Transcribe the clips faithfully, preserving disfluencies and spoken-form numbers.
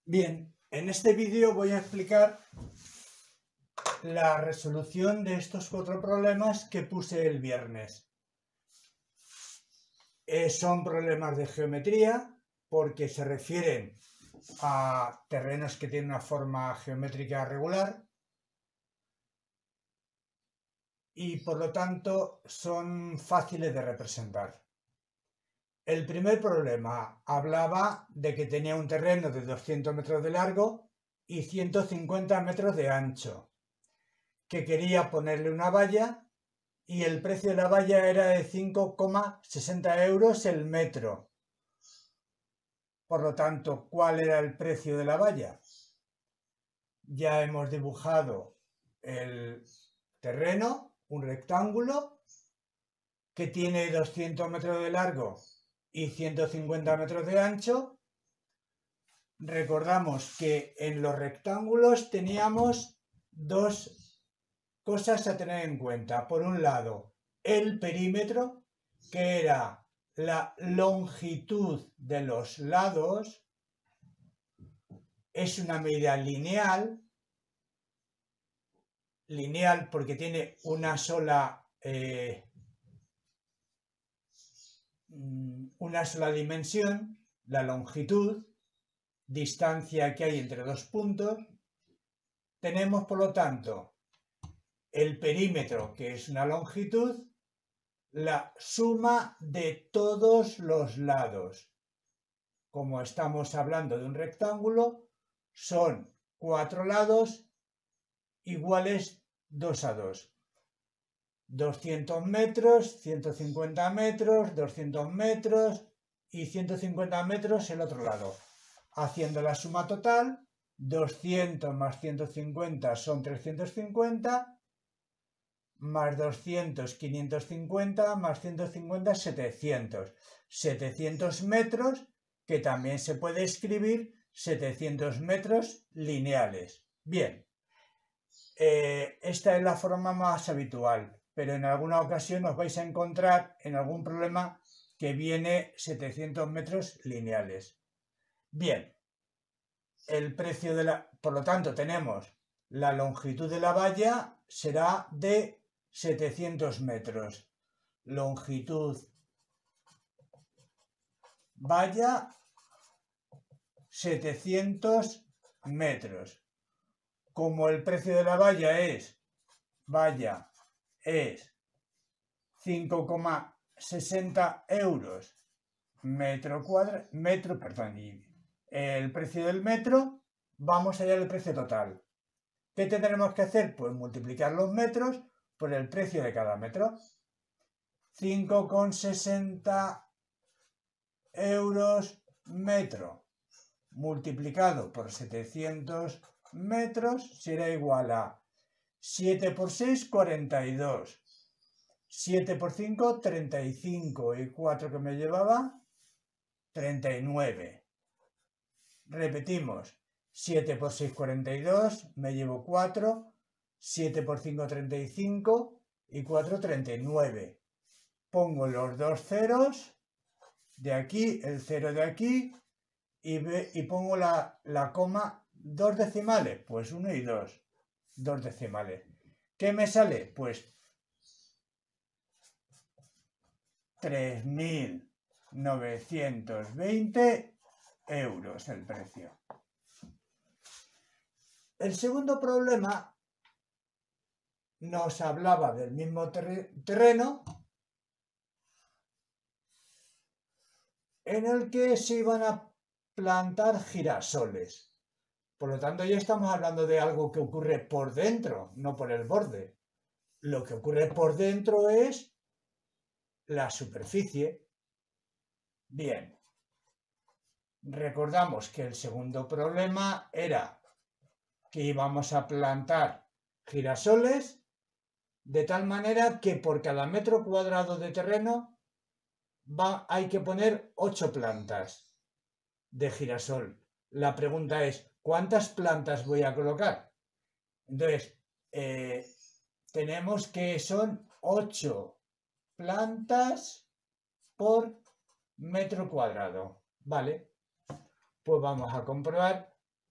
Bien, en este vídeo voy a explicar la resolución de estos cuatro problemas que puse el viernes. Eh, son problemas de geometría porque se refieren a terrenos que tienen una forma geométrica regular y por lo tanto son fáciles de representar. El primer problema hablaba de que tenía un terreno de doscientos metros de largo y ciento cincuenta metros de ancho, que quería ponerle una valla y el precio de la valla era de cinco coma sesenta euros el metro. Por lo tanto, ¿cuál era el precio de la valla? Ya hemos dibujado el terreno, un rectángulo que tiene doscientos metros de largo y ciento cincuenta metros de ancho. Recordamos que en los rectángulos teníamos dos cosas a tener en cuenta. Por un lado, el perímetro, que era la longitud de los lados, es una medida lineal, lineal porque tiene una sola, eh, una sola dimensión, la longitud, distancia que hay entre dos puntos. Tenemos, por lo tanto, el perímetro, que es una longitud, la suma de todos los lados. Como estamos hablando de un rectángulo, son cuatro lados iguales dos a dos. doscientos metros, ciento cincuenta metros, doscientos metros y ciento cincuenta metros el otro lado. Haciendo la suma total, doscientos más ciento cincuenta son trescientos cincuenta, más doscientos, quinientos cincuenta, más ciento cincuenta, setecientos. setecientos metros, que también se puede escribir setecientos metros lineales. Bien, eh, esta es la forma más habitual, pero en alguna ocasión os vais a encontrar en algún problema que viene setecientos metros lineales. Bien, el precio de la... Por lo tanto, tenemos la longitud de la valla será de setecientos metros. Longitud valla setecientos metros. Como el precio de la valla es valla es cinco coma sesenta euros metro cuadrado, metro, perdón, y el precio del metro, vamos a hallar el precio total. ¿Qué tendremos que hacer? Pues multiplicar los metros por el precio de cada metro. cinco coma sesenta euros metro multiplicado por setecientos metros será igual a siete por seis, cuarenta y dos. siete por cinco, treinta y cinco. Y cuatro que me llevaba, treinta y nueve. Repetimos. siete por seis, cuarenta y dos. Me llevo cuatro. siete por cinco, treinta y cinco. Y cuatro, treinta y nueve. Pongo los dos ceros de aquí, el cero de aquí. Y, ve, y pongo la, la coma, dos decimales. Pues uno y dos. Dos decimales. ¿Qué me sale? Pues tres mil novecientos veinte euros el precio. El segundo problema nos hablaba del mismo terreno en el que se iban a plantar girasoles. Por lo tanto, ya estamos hablando de algo que ocurre por dentro, no por el borde. Lo que ocurre por dentro es la superficie. Bien. Recordamos que el segundo problema era que íbamos a plantar girasoles de tal manera que por cada metro cuadrado de terreno va, hay que poner ocho plantas de girasol. La pregunta es, ¿cuántas plantas voy a colocar? Entonces, eh, tenemos que son ocho plantas por metro cuadrado. ¿Vale? Pues vamos a comprobar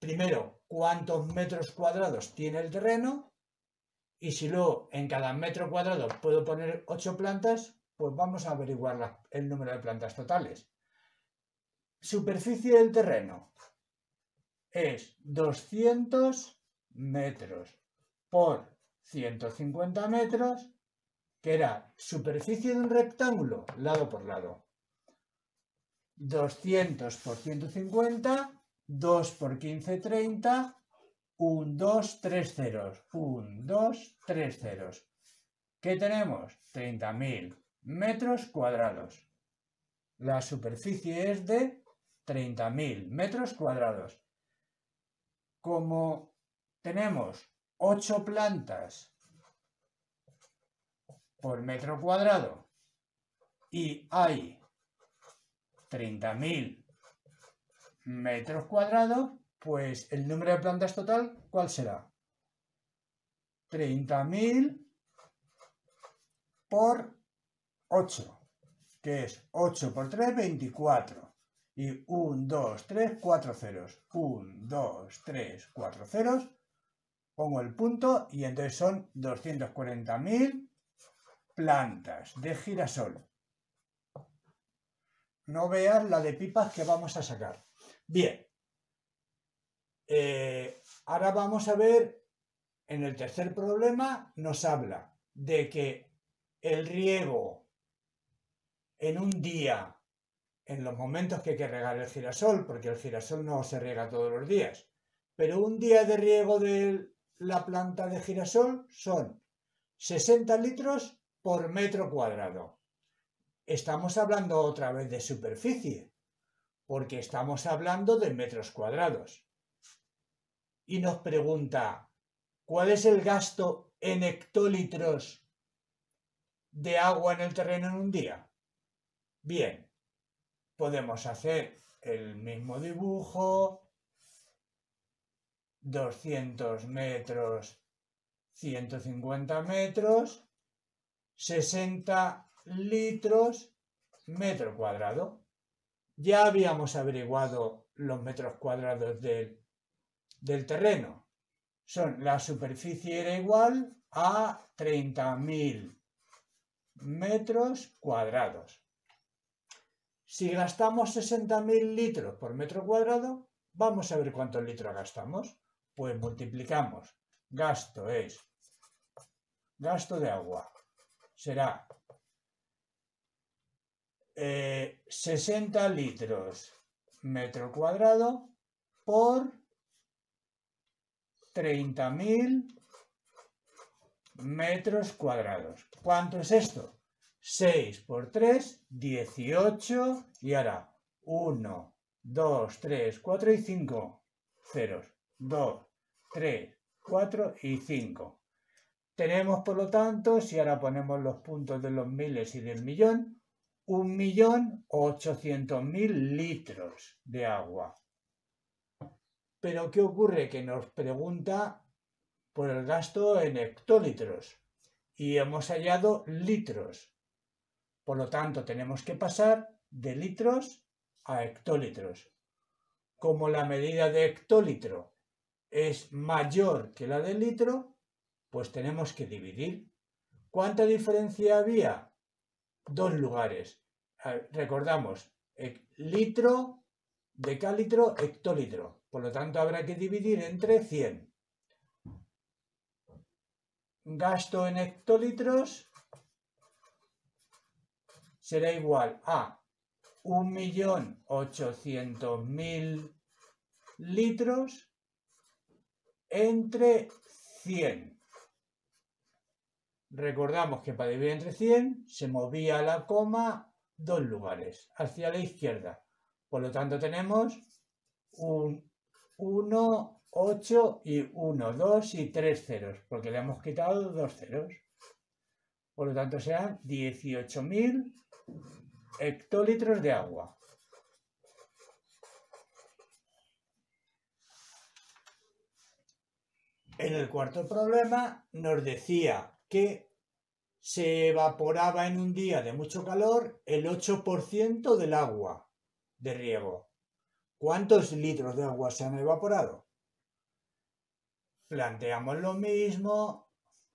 primero cuántos metros cuadrados tiene el terreno y si luego en cada metro cuadrado puedo poner ocho plantas, pues vamos a averiguar la, el número de plantas totales. Superficie del terreno es doscientos metros por ciento cincuenta metros, que era superficie de un rectángulo lado por lado. doscientos por ciento cincuenta, dos por quince, treinta, uno, dos, tres ceros, uno, dos, tres ceros. ¿Qué tenemos? treinta mil metros cuadrados. La superficie es de treinta mil metros cuadrados. Como tenemos ocho plantas por metro cuadrado y hay treinta mil metros cuadrados, pues el número de plantas total, ¿cuál será? treinta mil por ocho, que es ocho por tres, veinticuatro. Y uno, dos, tres, cuatro ceros. uno, dos, tres, cuatro ceros. Pongo el punto y entonces son doscientos cuarenta mil plantas de girasol. No veas la de pipas que vamos a sacar. Bien. Eh, ahora vamos a ver, en el tercer problema nos habla de que el riego en un día, en los momentos que hay que regar el girasol, porque el girasol no se riega todos los días, pero un día de riego de la planta de girasol son sesenta litros por metro cuadrado. Estamos hablando otra vez de superficie, porque estamos hablando de metros cuadrados. Y nos pregunta, ¿cuál es el gasto en hectolitros de agua en el terreno en un día? Bien, podemos hacer el mismo dibujo, doscientos metros, ciento cincuenta metros, sesenta litros metro cuadrado. Ya habíamos averiguado los metros cuadrados del, del terreno. Son, la superficie era igual a treinta mil metros cuadrados. Si gastamos sesenta mil litros por metro cuadrado, vamos a ver cuántos litros gastamos. Pues multiplicamos. Gasto es gasto de agua. Será eh, sesenta litros metro cuadrado por treinta mil metros cuadrados. ¿Cuánto es esto? seis por tres, dieciocho. Y ahora uno, dos, tres, cuatro y cinco ceros. dos, tres, cuatro y cinco. Tenemos, por lo tanto, si ahora ponemos los puntos de los miles y del millón, un millón ochocientos mil litros de agua. Pero ¿qué ocurre? Que nos pregunta por el gasto en hectolitros y hemos hallado litros. Por lo tanto, tenemos que pasar de litros a hectolitros. Como la medida de hectolitro es mayor que la de litro, pues tenemos que dividir. ¿Cuánta diferencia había? Dos lugares. Recordamos, litro, decalitro, hectolitro. Por lo tanto, habrá que dividir entre cien. Gasto en hectolitros será igual a un millón ochocientos mil litros entre cien. Recordamos que para dividir entre cien se movía la coma dos lugares, hacia la izquierda. Por lo tanto tenemos un uno, ocho y uno, dos y tres ceros, porque le hemos quitado dos ceros. Por lo tanto serán dieciocho mil hectolitros de agua. En el cuarto problema nos decía que se evaporaba en un día de mucho calor el ocho por ciento del agua de riego. ¿Cuántos litros de agua se han evaporado? planteamos lo mismo.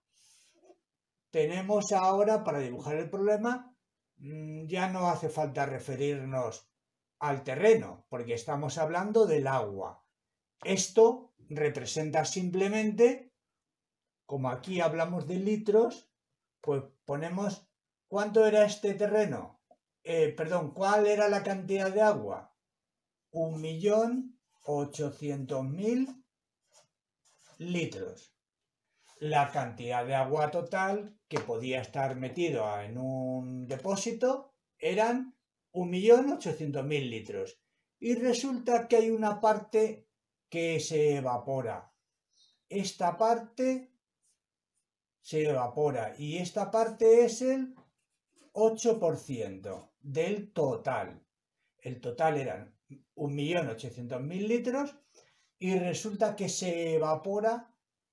Tenemos ahora, para dibujar el problema, ya no hace falta referirnos al terreno, porque estamos hablando del agua. Esto representa simplemente, como aquí hablamos de litros, pues ponemos ¿cuánto era este terreno? Eh, perdón, ¿cuál era la cantidad de agua? Un millón ochocientos mil litros. La cantidad de agua total que podía estar metido en un depósito eran un millón ochocientos mil litros. Y resulta que hay una parte que se evapora. Esta parte se evapora y esta parte es el ocho por ciento del total. El total eran un millón ochocientos mil litros y resulta que se evapora,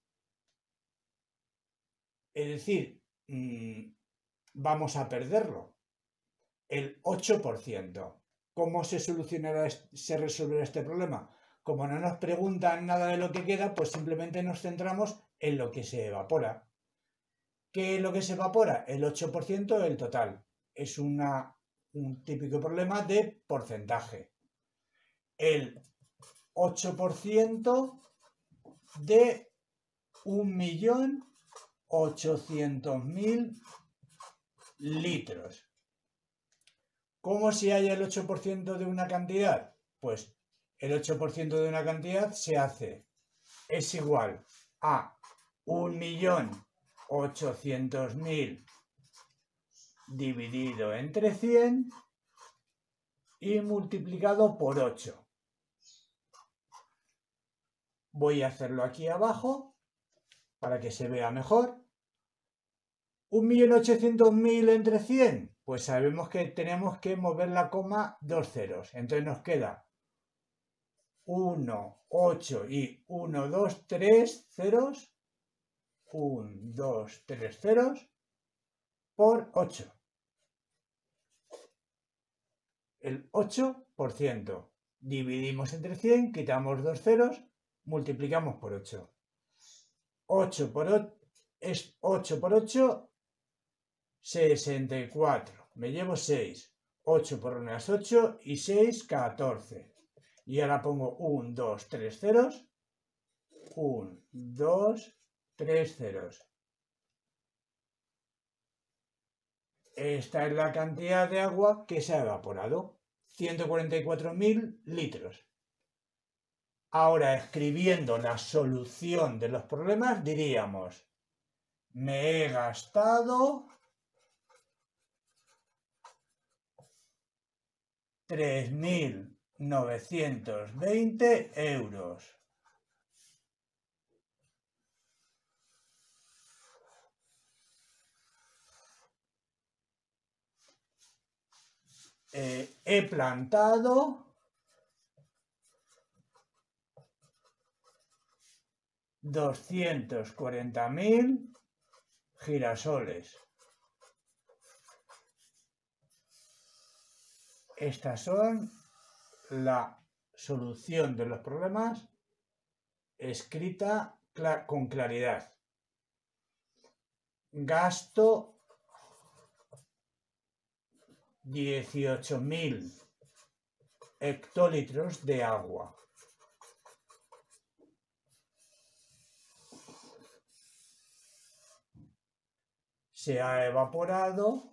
es decir, mmm, vamos a perderlo, el ocho por ciento. ¿Cómo se solucionará, se resolverá este problema? Como no nos preguntan nada de lo que queda, pues simplemente nos centramos en lo que se evapora. ¿Qué es lo que se evapora? El ocho por ciento del total. Es una, un típico problema de porcentaje. El ocho por ciento de un millón ochocientos mil litros. ¿Cómo se halla el ocho por ciento de una cantidad? Pues el ocho por ciento de una cantidad se hace, es igual a un millón ochocientos mil dividido entre cien y multiplicado por ocho. Voy a hacerlo aquí abajo para que se vea mejor. un millón ochocientos mil entre cien, pues sabemos que tenemos que mover la coma dos ceros. Entonces nos queda uno, ocho y uno, dos, tres ceros. uno, dos, tres ceros por ocho. El ocho por ciento. Dividimos entre cien, quitamos dos ceros, multiplicamos por ocho. ocho por ocho es ocho por ocho, sesenta y cuatro. Me llevo seis. ocho por uno es ocho y seis, catorce. Y ahora pongo uno, dos, tres ceros. uno, dos, tres ceros. Esta es la cantidad de agua que se ha evaporado. ciento cuarenta y cuatro mil litros. Ahora, escribiendo la solución de los problemas, diríamos: me he gastado tres mil novecientos veinte euros. Eh, he plantado doscientos cuarenta mil girasoles. Estas son la solución de los problemas escrita con claridad. Gasto dieciocho mil hectolitros de agua. Se ha evaporado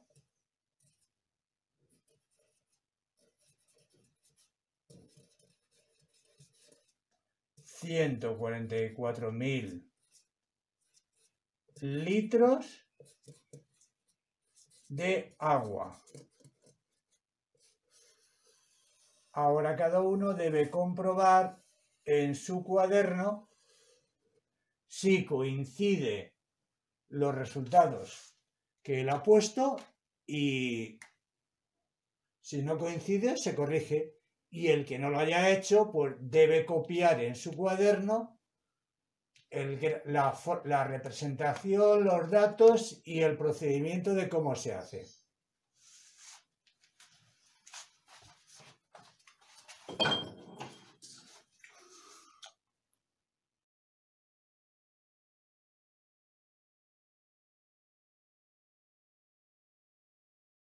ciento cuarenta y cuatro mil litros de agua. Ahora cada uno debe comprobar en su cuaderno si coincide los resultados que él ha puesto y si no coincide se corrige. Y el que no lo haya hecho, pues debe copiar en su cuaderno el, la, la representación, los datos y el procedimiento de cómo se hace.